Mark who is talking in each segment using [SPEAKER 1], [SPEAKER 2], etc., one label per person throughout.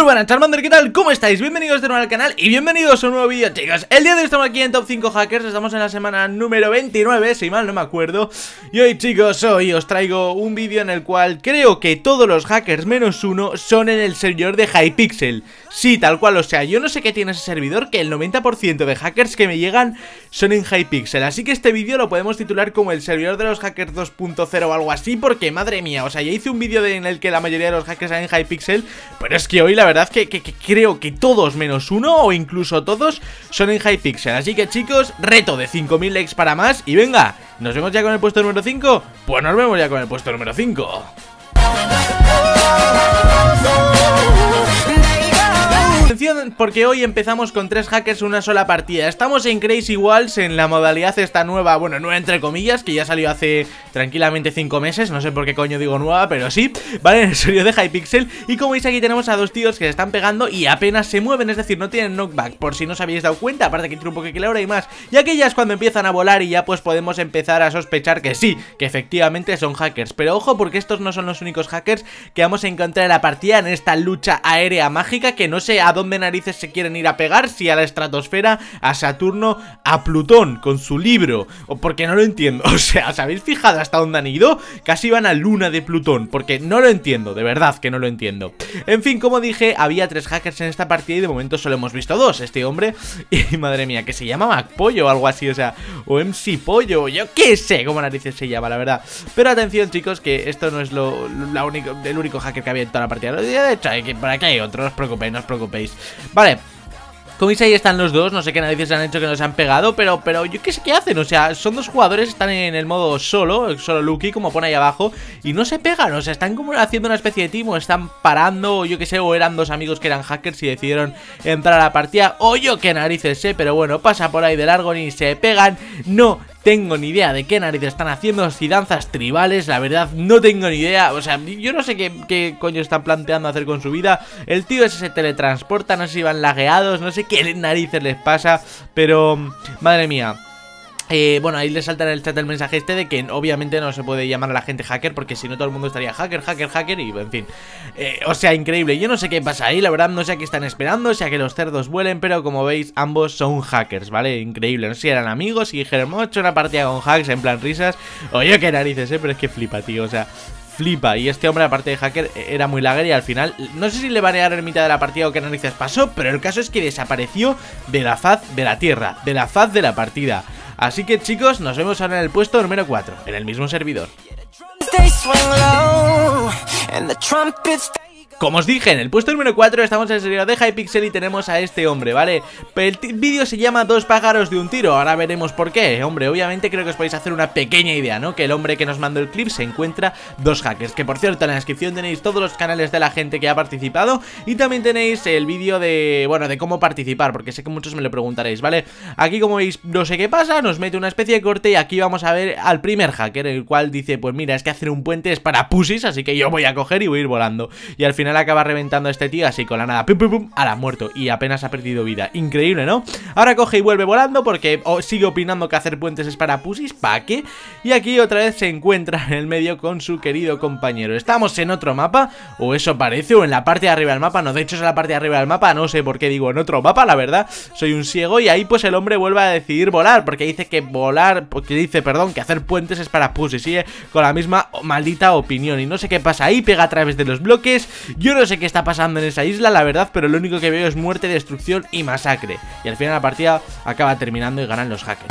[SPEAKER 1] buenas, Charmander, ¿qué tal? ¿Cómo estáis? Bienvenidos de nuevo al canal y bienvenidos a un nuevo vídeo, chicos. El día de hoy estamos aquí en Top 5 Hackers, estamos en la semana número 29, si mal no me acuerdo. Y hoy, chicos, hoy os traigo un vídeo en el cual creo que todos los hackers menos uno son en el servidor de Hypixel. Sí, tal cual, o sea, yo no sé qué tiene ese servidor, que el 90% de hackers que me llegan son en Hypixel. Así que este vídeo lo podemos titular como el servidor de los hackers 2.0 o algo así, porque madre mía, o sea, ya hice un vídeo en el que la mayoría de los hackers están en Hypixel, pero es que hoy la verdad que creo que todos menos uno o incluso todos son en Hypixel. Así que, chicos, reto de 5000 likes para más y venga, ¿nos vemos ya con el puesto número 5? Pues nos vemos ya con el puesto número 5. Atención, porque hoy empezamos con 3 hackers una sola partida. Estamos en Crazy Walls, en la modalidad esta nueva, bueno, nueva entre comillas, que ya salió hace tranquilamente 5 meses. No sé por qué coño digo nueva, pero sí, vale, en el servidor de Hypixel. Y como veis aquí tenemos a dos tíos que se están pegando y apenas se mueven, es decir, no tienen knockback, por si no os habéis dado cuenta. Aparte que tiene un Pokéclaura y más. Y aquí ya es cuando empiezan a volar y ya pues podemos empezar a sospechar que sí, que efectivamente son hackers. Pero ojo, porque estos no son los únicos hackers que vamos a encontrar en la partida, en esta lucha aérea mágica, que no sé a dónde narices se quieren ir a pegar, si a la estratosfera, a Saturno, a Plutón, con su libro, o porque no lo entiendo. O sea, ¿os habéis fijado hasta dónde han ido? Casi van a Luna de Plutón, porque no lo entiendo, de verdad que no lo entiendo. En fin, como dije, había 3 hackers en esta partida y de momento solo hemos visto 2, este hombre y madre mía, que se llama MacPollo o algo así, o sea, o MC Pollo, yo qué sé cómo narices se llama, la verdad. Pero atención, chicos, que esto no es el único hacker que había en toda la partida. De hecho, por aquí hay otro, no os preocupéis, no os preocupéis. Vale, como veis ahí están los dos, no sé qué narices han hecho que nos han pegado, pero yo qué sé qué hacen, o sea, son dos jugadores, están en el modo solo Lucky, como pone ahí abajo, y no se pegan, o sea, están como haciendo una especie de team, o están parando, o yo qué sé, o eran dos amigos que eran hackers y decidieron entrar a la partida, o yo qué narices sé, pero bueno, pasa por ahí de largo, ni se pegan, no tengo ni idea de qué narices están haciendo, si danzas tribales, la verdad no tengo ni idea, o sea, yo no sé qué coño están planteando hacer con su vida. El tío ese se teletransporta, no sé si van lagueados, no sé qué narices les pasa, pero madre mía. Bueno, ahí le salta en el chat el mensaje este de que obviamente no se puede llamar a la gente hacker, porque si no todo el mundo estaría hacker y en fin, o sea, increíble. Yo no sé qué pasa ahí, la verdad no sé a qué están esperando, o sea, que los cerdos vuelen, pero como veis ambos son hackers, ¿vale? Increíble, no sé si eran amigos y dijeron, hemos hecho una partida con hacks en plan risas, oye, qué narices, pero es que flipa, tío, o sea, flipa. Y este hombre, aparte de hacker, era muy lagger y al final, no sé si le banearon en mitad de la partida o qué narices pasó, pero el caso es que desapareció de la faz de la tierra, de la faz de la partida. Así que, chicos, nos vemos ahora en el puesto número 4, en el mismo servidor. Como os dije, en el puesto número 4 estamos en el servidor de Hypixel y tenemos a este hombre, ¿vale? El vídeo se llama 2 pájaros de un tiro, ahora veremos por qué. Hombre, obviamente creo que os podéis hacer una pequeña idea, ¿no? Que el hombre que nos mandó el clip se encuentra 2 hackers. Que por cierto, en la descripción tenéis todos los canales de la gente que ha participado y también tenéis el vídeo de, bueno, de cómo participar, porque sé que muchos me lo preguntaréis, ¿vale? Aquí, como veis, no sé qué pasa, nos mete una especie de corte y aquí vamos a ver al primer hacker, el cual dice, pues mira, es que hacer un puente es para pussies, así que yo voy a coger y voy a ir volando. Y al final acaba reventando a este tío así con la nada, pum pum pum, a la muerto y apenas ha perdido vida. Increíble, ¿no? Ahora coge y vuelve volando porque sigue opinando que hacer puentes es para pusis, ¿para qué? Y aquí otra vez se encuentra en el medio con su querido compañero. ¿Estamos en otro mapa? O eso parece, o en la parte de arriba del mapa. No, de hecho es en la parte de arriba del mapa, no sé por qué digo en otro mapa, la verdad, soy un ciego. Y ahí pues el hombre vuelve a decidir volar, porque dice que que hacer puentes es para pusis. Sigue con la misma maldita opinión y no sé qué pasa ahí, pega a través de los bloques. Yo no sé qué está pasando en esa isla, la verdad, pero lo único que veo es muerte, destrucción y masacre. Y al final la partida acaba terminando y ganan los hackers.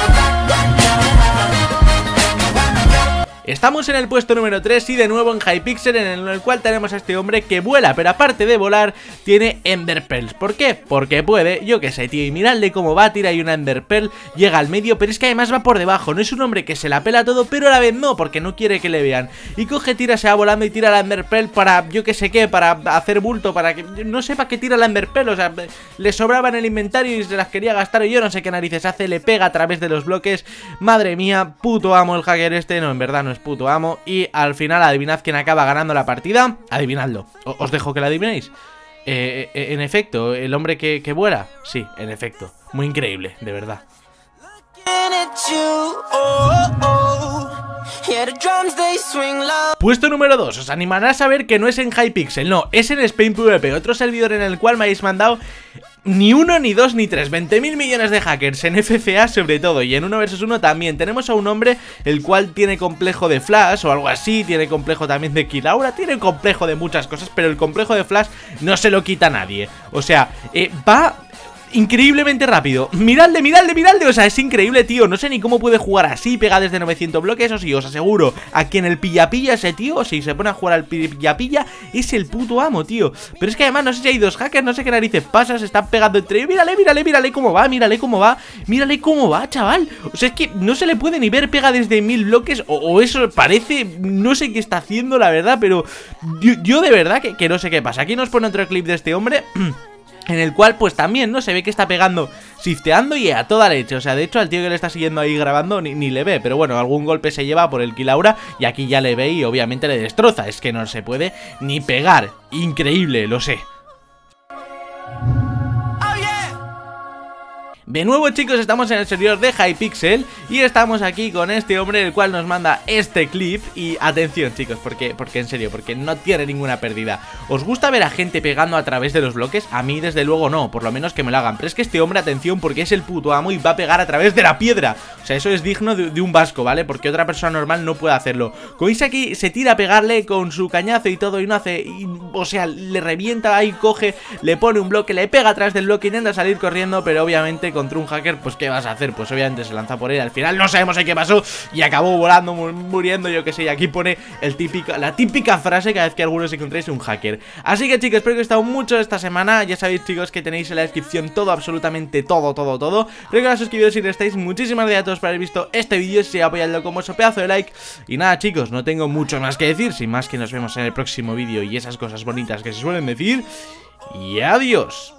[SPEAKER 1] Estamos en el puesto número 3 y de nuevo en Hypixel, en el cual tenemos a este hombre que vuela, pero aparte de volar, tiene Ender Pearls. ¿Por qué? Porque puede, yo qué sé, tío, y miradle cómo va, tira ahí una Ender Pearl, llega al medio, pero es que además va por debajo, no es un hombre que se la pela todo, pero a la vez no, porque no quiere que le vean. Y coge, tira, se va volando y tira la Ender Pearl para, yo qué sé qué, para hacer bulto, para que, no sé para qué tira la Ender Pearl, o sea, le sobraba en el inventario y se las quería gastar y yo no sé qué narices hace, le pega a través de los bloques. Madre mía, puto amo el hacker este, no, en verdad no es puto amo. Y al final adivinad quién acaba ganando la partida. Adivinadlo, os dejo que la adivinéis. En efecto, el hombre que vuela. Sí, en efecto, muy increíble, de verdad. Puesto número 2, os animará a saber que no es en Hypixel, no, es en Spain PvP, otro servidor en el cual me habéis mandado ni uno, ni dos, ni tres, 20.000 millones de hackers en FCA sobre todo, y en 1 vs 1 también. Tenemos a un hombre el cual tiene complejo de Flash o algo así, tiene complejo también de Kilaura, tiene complejo de muchas cosas, pero el complejo de Flash no se lo quita a nadie. O sea, va increíblemente rápido. Miradle, miradle, miradle. O sea, es increíble, tío. No sé ni cómo puede jugar así, pega desde 900 bloques. Eso sí, os aseguro, a quien el pilla-pilla ese tío, si se pone a jugar al pilla-pilla, es el puto amo, tío. Pero es que además no sé si hay dos hackers, no sé qué narices pasa, se están pegando entre ellos. Mírale, mírale, mírale cómo va, mírale cómo va. Mírale cómo va, chaval. O sea, es que no se le puede ni ver, pega desde 1000 bloques. O eso parece, no sé qué está haciendo, la verdad. Pero yo de verdad que no sé qué pasa. Aquí nos pone otro clip de este hombre en el cual pues también, ¿no? Se ve que está pegando, shifteando y a toda leche. O sea, de hecho al tío que le está siguiendo ahí grabando ni le ve. Pero bueno, algún golpe se lleva por el Kilaura y aquí ya le ve y obviamente le destroza. Es que no se puede ni pegar. Increíble, lo sé. De nuevo, chicos, estamos en el servidor de Hypixel y estamos aquí con este hombre el cual nos manda este clip. Y atención, chicos, porque en serio, porque no tiene ninguna pérdida. ¿Os gusta ver a gente pegando a través de los bloques? A mí desde luego no, por lo menos que me lo hagan. Pero es que este hombre, atención, porque es el puto amo y va a pegar a través de la piedra. O sea, eso es digno de un vasco, ¿vale? Porque otra persona normal no puede hacerlo. Como veis aquí, se tira a pegarle con su cañazo y todo y no hace... o sea, le revienta ahí, coge, le pone un bloque, le pega atrás del bloque, intenta salir corriendo, pero obviamente contra un hacker, pues ¿qué vas a hacer? Pues obviamente se lanza por él, al final no sabemos qué pasó y acabó volando, muriendo, yo que sé. Y aquí pone la típica frase cada vez que alguno se encontréis un hacker. Así que, chicos, espero que os haya gustado mucho esta semana. Ya sabéis, chicos, que tenéis en la descripción todo, absolutamente todo. Recordad suscribiros si no estáis. Muchísimas gracias a todos por haber visto este vídeo, si apoyadlo con vuestro pedazo de like. Y nada, chicos, no tengo mucho más que decir, sin más que nos vemos en el próximo vídeo y esas cosas bonitas que se suelen decir. Y adiós.